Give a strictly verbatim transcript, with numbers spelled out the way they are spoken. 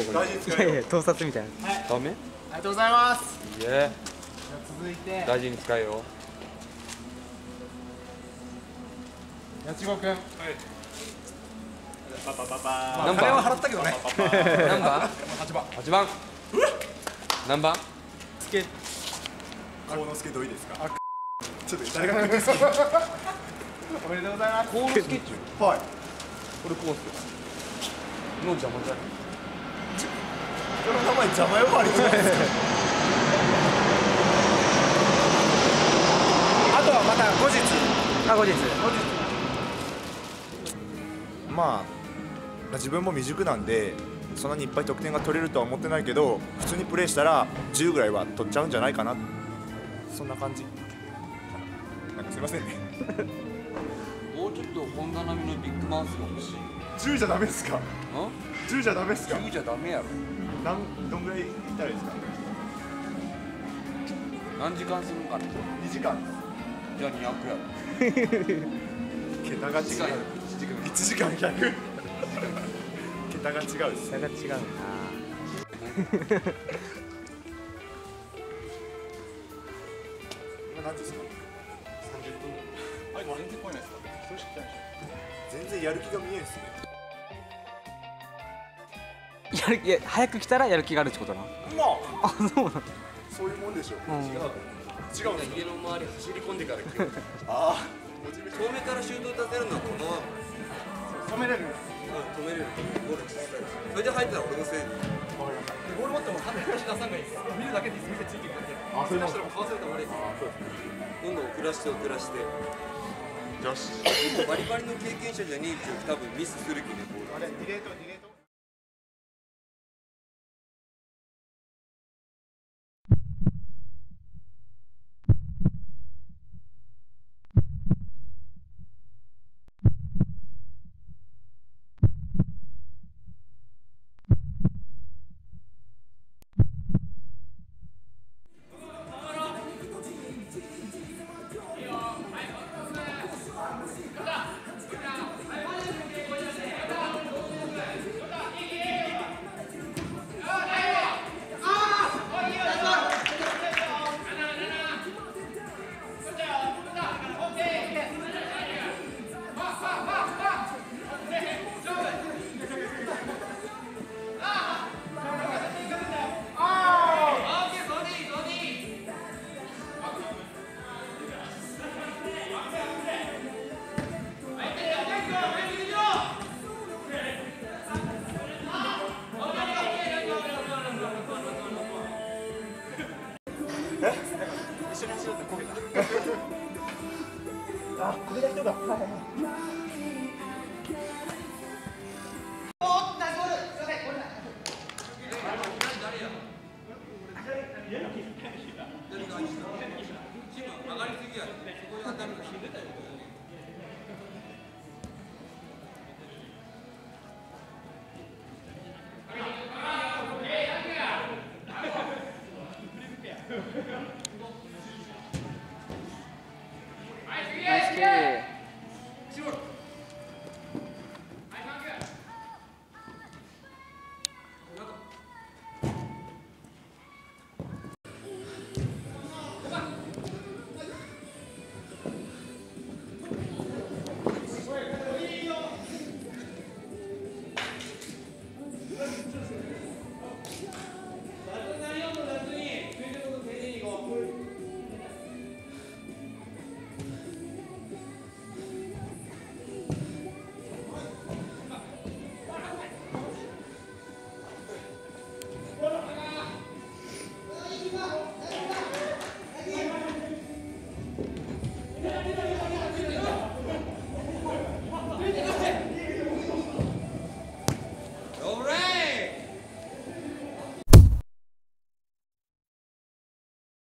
これ。いやいや盗撮みたいな。ダメ？ ありがとうございます。 いえ。 続いて大事に使えよ。 やちごくん。はい。パパパパ。 何番？ 金は払ったけどね。 何番？ 八番。 八番。何番？ つけ。 幸之助どういいですか？ ちょっと誰が好き？おめでとうございます。 幸之助っちゅう。 はい。 これ幸之助。の邪魔じゃない。 この名前邪魔呼ばわりじゃないですか。 あとはまた後日。 あ、後日。 まあ自分も未熟なんでそんなにいっぱい得点が取れるとは思ってないけど、普通にプレーしたらじゅうぐらいは取っちゃうんじゃないかな、そんな感じ。なんかすいませんね。 もうちょっと本田並みのビッグマウスが欲しい。 じゅうじゃダメですか？じゅうじゃダメですか？ じゅうじゃダメやろ。 なんどんぐらいいったらいいですか？ 何時間するんかな。 にじかん。 じゃあにひゃくやろ。 桁が違う。いちじかんひゃく。桁が違うです。 桁が違うな。 何ですか？ 三十分。あれ全然来ないですか？それ知ってないでし全然やる気が見えんすね。 やるいや早く来たらやる気があるってことな。 まあ、そうなの。 そういうもんでしょう。 うん、 違う。違うんですか？ 家の周り走り込んでから来る。 ああ。 遠目からシュート打たせるのはこのまま。 ょ。止めれる。 止めれる。ゴールそれで入ったら俺のせい。 ボール持っても勝手に出さんがいいです。見るだけで店ついてくるだけ。 あ、そういうもん。 出したらもう買わせると悪い。 どんどん遅らして遅らして。 よし。 でもバリバリの経験者じゃねえって多分ミスするけどボール。 あれ、ディレート、ディレート。あ、これだ人が。はいはいはい。 上がりすぎや。